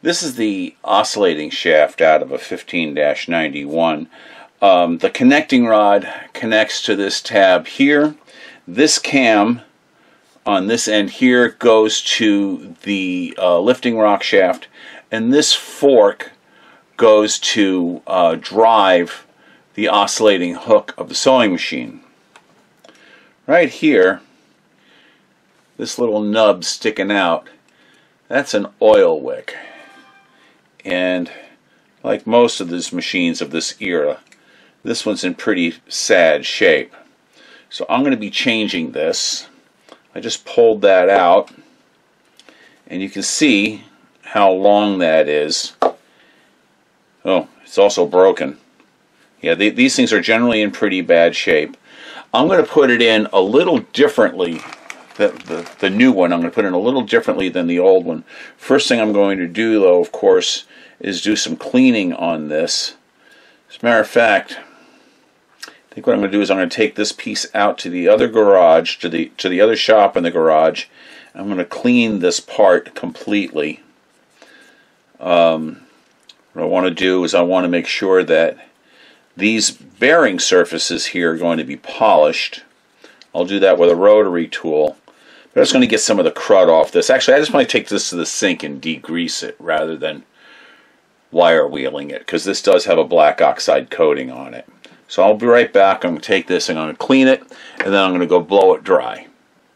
This is the oscillating shaft out of a 15-91. The connecting rod connects to this tab here. This cam on this end here goes to the lifting rock shaft, and this fork goes to drive the oscillating hook of the sewing machine. Right here, this little nub sticking out, that's an oil wick. And like most of these machines of this era, this one's in pretty sad shape. So I'm going to be changing this. I just pulled that out, and you can see how long that is. Oh, it's also broken. Yeah, these things are generally in pretty bad shape. I'm going to put it in a little differently. The new one, I'm going to put in a little differently than the old one. First thing I'm going to do, though, of course, is do some cleaning on this. As a matter of fact, I think what I'm going to do is I'm going to take this piece out to the other garage, to the other shop in the garage. I'm going to clean this part completely. What I want to do is I want to make sure that these bearing surfaces here are going to be polished. I'll do that with a rotary tool. But I'm just going to get some of the crud off this. Actually, I just want to take this to the sink and degrease it rather than wire wheeling it, because this does have a black oxide coating on it. So I'll be right back. I'm going to take this and I'm going to clean it, and then I'm going to go blow it dry.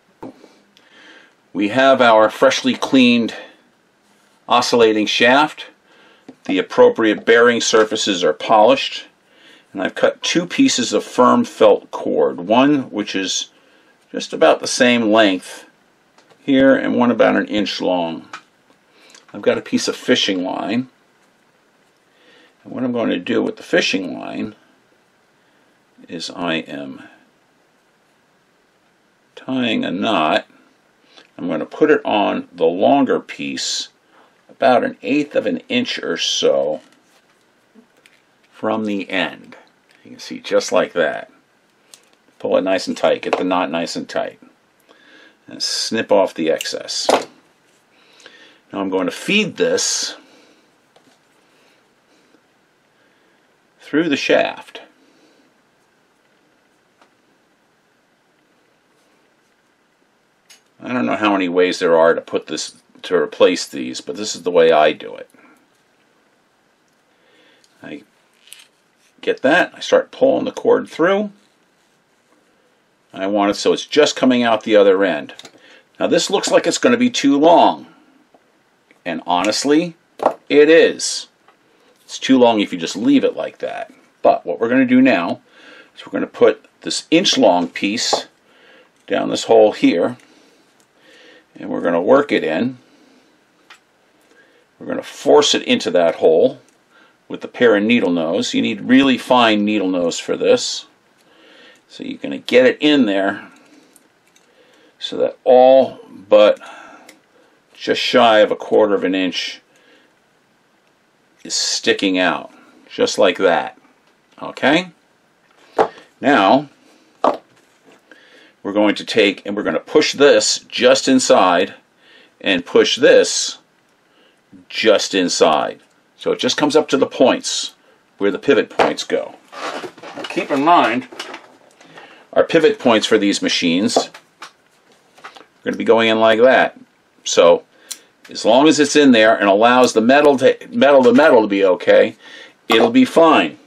We have our freshly cleaned oscillating shaft. The appropriate bearing surfaces are polished, and I've cut two pieces of firm felt cord, one which is just about the same length here and one about 1 inch long. I've got a piece of fishing line, and what I'm going to do with the fishing line is I am tying a knot. I'm going to put it on the longer piece, about 1/8 of an inch or so from the end. You can see, just like that. Pull it nice and tight, get the knot nice and tight, and snip off the excess. Now I'm going to feed this through the shaft. I don't know how many ways there are to replace these, but this is the way I do it. I get that, I start pulling the cord through. I want it so it's just coming out the other end. Now this looks like it's going to be too long, and honestly, it is. It's too long if you just leave it like that. But what we're going to do now is we're going to put this inch-long piece down this hole here, and we're going to work it in. We're going to force it into that hole with the pair of needle nose. You need really fine needle nose for this. So you're going to get it in there so that all but just shy of 1/4 of an inch is sticking out, just like that. Okay? Now we're going to take and we're going to push this just inside and push this just inside. So it just comes up to the points where the pivot points go. Now keep in mind, our pivot points for these machines are going to be going in like that. So as long as it's in there and allows the metal to be okay, it'll be fine.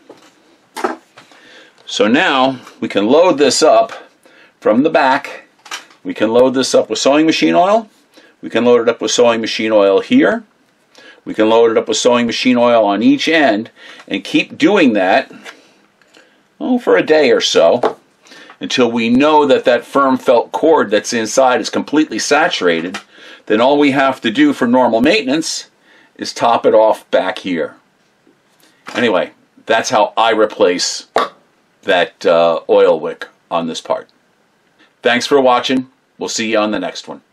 So now we can load this up from the back. We can load this up with sewing machine oil. We can load it up with sewing machine oil here. We can load it up with sewing machine oil on each end and keep doing that, oh, for a day or so, until we know that that firm felt cord that's inside is completely saturated. Then all we have to do for normal maintenance is top it off back here. Anyway, that's how I replace that oil wick on this part. Thanks for watching. We'll see you on the next one.